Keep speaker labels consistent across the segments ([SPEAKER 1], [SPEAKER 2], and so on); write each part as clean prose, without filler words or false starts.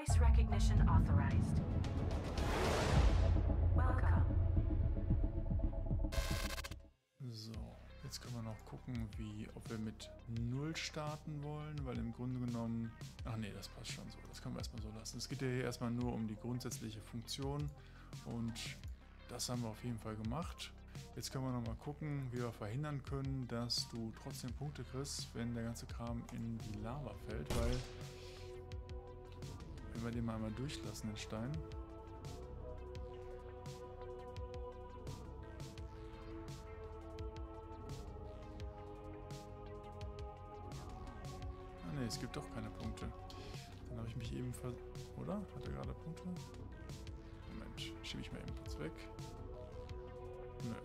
[SPEAKER 1] Voice recognition authorized. Welcome.
[SPEAKER 2] So, jetzt können wir noch gucken, ob wir mit 0 starten wollen, weil im Grunde genommen... Ach nee, das passt schon so. Das können wir erstmal so lassen. Es geht ja hier erstmal nur um die grundsätzliche Funktion und das haben wir auf jeden Fall gemacht. Jetzt können wir noch mal gucken, wie wir verhindern können, dass du trotzdem Punkte kriegst, wenn der ganze Kram in die Lava fällt, weil wenn wir den mal einmal durchlassen, den Stein. Ah ne, es gibt doch keine Punkte. Dann habe ich mich eben oder? Hat er gerade Punkte? Moment, schiebe ich mal eben kurz weg. Nö.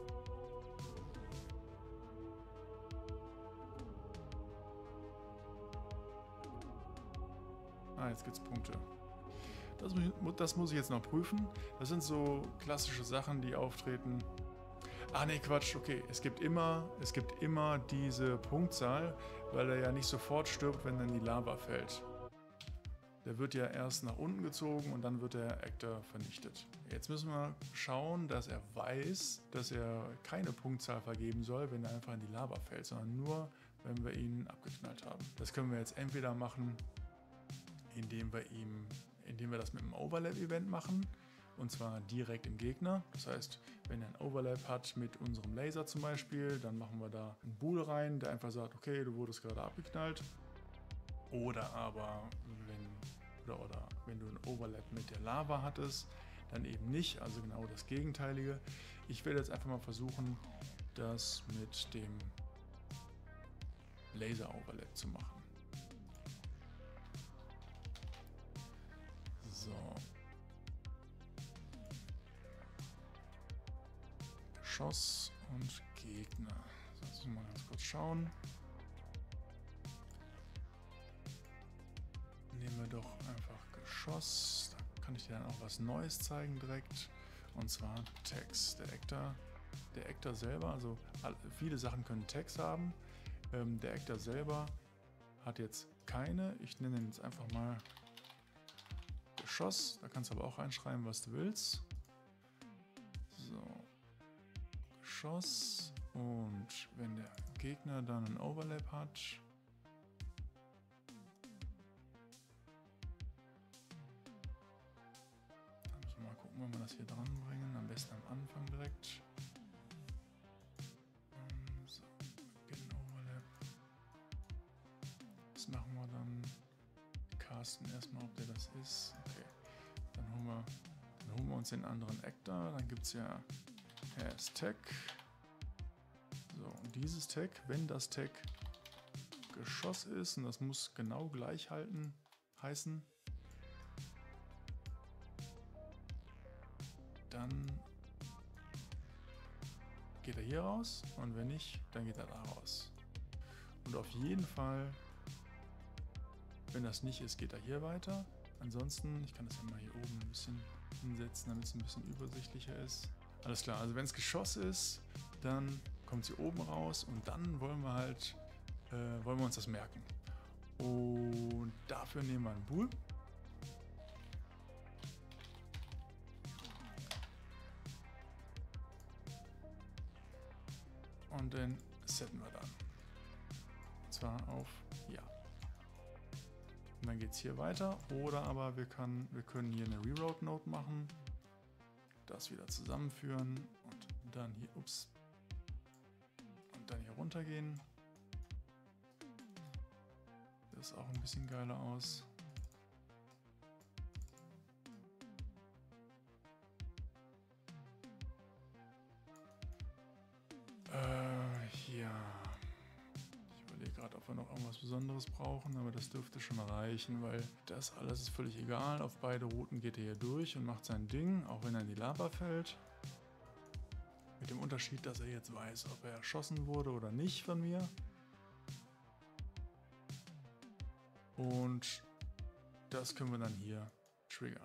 [SPEAKER 2] Ah, jetzt gibt's Punkte. Das muss ich jetzt noch prüfen. Das sind so klassische Sachen, die auftreten. Ah ne, Quatsch, okay. Es gibt immer diese Punktzahl, weil er ja nicht sofort stirbt, wenn dann die Lava fällt. Der wird ja erst nach unten gezogen und dann wird der Actor vernichtet. Jetzt müssen wir schauen, dass er weiß, dass er keine Punktzahl vergeben soll, wenn er einfach in die Lava fällt, sondern nur, wenn wir ihn abgeknallt haben. Das können wir jetzt entweder machen, indem wir das mit einem Overlap-Event machen, und zwar direkt im Gegner. Das heißt, wenn er ein Overlap hat mit unserem Laser zum Beispiel, dann machen wir da einen Bool rein, der einfach sagt, okay, du wurdest gerade abgeknallt. Oder aber, wenn du ein Overlap mit der Lava hattest, dann eben nicht, also genau das Gegenteilige. Ich werde jetzt einfach mal versuchen, das mit dem Laser-Overlap zu machen. So. Geschoss und Gegner. So, jetzt müssen wir mal ganz kurz schauen. Nehmen wir doch einfach Geschoss. Da kann ich dir dann auch was Neues zeigen direkt. Und zwar Tags. Der Actor selber, also viele Sachen können Tags haben. Der Actor selber hat jetzt keine. Ich nenne ihn jetzt einfach mal Geschoss. Da kannst du aber auch reinschreiben, was du willst. So. Geschoss. Und wenn der Gegner dann einen Overlap hat, mal gucken, wenn wir das hier dran bringen. Am besten am Anfang direkt. So, Overlap. Das machen wir dann. Casten erstmal, ob der das ist. Okay. Dann holen wir uns den anderen Actor. Dann gibt es ja Has Tag. So, und dieses Tag, wenn das Tag Geschoss ist, und das muss genau gleich heißen, dann geht er hier raus und wenn nicht, dann geht er da raus. Und auf jeden Fall, wenn das nicht ist, geht er hier weiter. Ansonsten, ich kann das ja mal hier oben ein bisschen hinsetzen, damit es ein bisschen übersichtlicher ist. Alles klar, also wenn es Geschoss ist, dann kommt sie oben raus und dann wollen wir uns das merken. Und dafür nehmen wir einen Bool. Und den setten wir dann. Und zwar auf Ja. Und dann geht es hier weiter. Oder aber wir können hier eine Reroute-Node machen. Das wieder zusammenführen. Und dann hier, und dann hier runtergehen. Das sieht auch ein bisschen geiler aus. Ja. Ich überlege gerade, ob wir noch irgendwas Besonderes brauchen, aber das dürfte schon reichen, weil das alles ist völlig egal. Auf beide Routen geht er hier durch und macht sein Ding, auch wenn er in die Lava fällt. Mit dem Unterschied, dass er jetzt weiß, ob er erschossen wurde oder nicht von mir. Und das können wir dann hier triggern.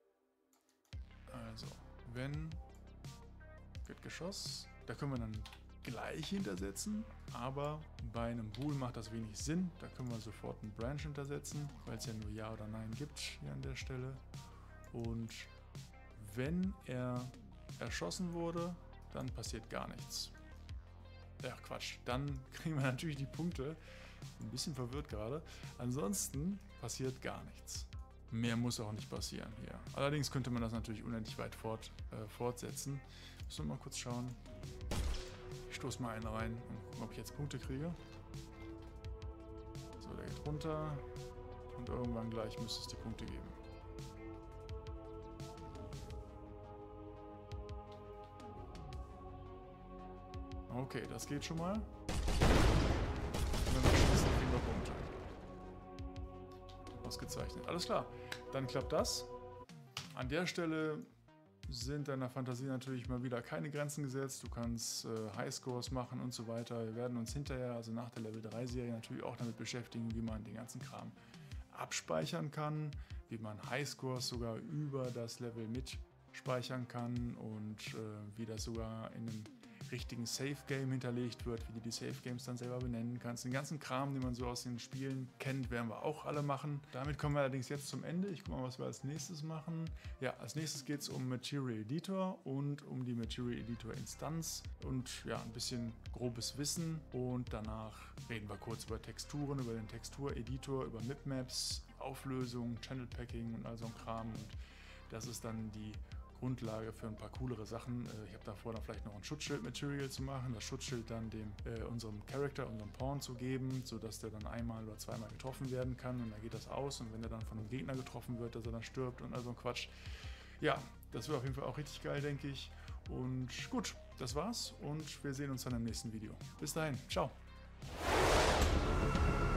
[SPEAKER 2] Also, wenn wird Geschoss, da können wir dann gleich hintersetzen, aber bei einem Bool macht das wenig Sinn. Da können wir sofort einen Branch hintersetzen, weil es ja nur Ja oder Nein gibt hier an der Stelle. Und wenn er erschossen wurde, dann passiert gar nichts. Ja, Quatsch, dann kriegen wir natürlich die Punkte. Ein bisschen verwirrt gerade. Ansonsten passiert gar nichts. Mehr muss auch nicht passieren hier. Allerdings könnte man das natürlich unendlich weit fortsetzen. Müssen wir mal kurz schauen. Ich stoße mal einen rein und gucken, ob ich jetzt Punkte kriege. So, der geht runter. Und irgendwann gleich müsste es die Punkte geben. Okay, das geht schon mal. Und wenn wir schießen, kriegen wir Punkte. Ausgezeichnet. Alles klar. Dann klappt das. An der Stelle sind deiner Fantasie natürlich mal wieder keine Grenzen gesetzt. Du kannst Highscores machen und so weiter. Wir werden uns hinterher, also nach der Level 3 Serie, natürlich auch damit beschäftigen, wie man den ganzen Kram abspeichern kann, wie man Highscores sogar über das Level mitspeichern kann und wie das sogar in einem richtigen Safe-Game hinterlegt wird, wie du die Safe-Games dann selber benennen kannst. Den ganzen Kram, den man so aus den Spielen kennt, werden wir auch alle machen. Damit kommen wir allerdings jetzt zum Ende. Ich gucke mal, was wir als nächstes machen. Ja, als nächstes geht es um Material Editor und um die Material Editor Instanz und ja, ein bisschen grobes Wissen. Und danach reden wir kurz über Texturen, über den Textureditor, über Mipmaps, Auflösung, Channel Packing und all so ein Kram. Und das ist dann die Grundlage für ein paar coolere Sachen. Ich habe davor dann vielleicht noch ein Schutzschild-Material zu machen, das Schutzschild dann unserem Charakter, unserem Pawn zu geben, sodass der dann einmal oder zweimal getroffen werden kann und dann geht das aus und wenn er dann von einem Gegner getroffen wird, dass er dann stirbt und all so ein Quatsch. Ja, das wird auf jeden Fall auch richtig geil, denke ich. Und gut, das war's und wir sehen uns dann im nächsten Video. Bis dahin, ciao!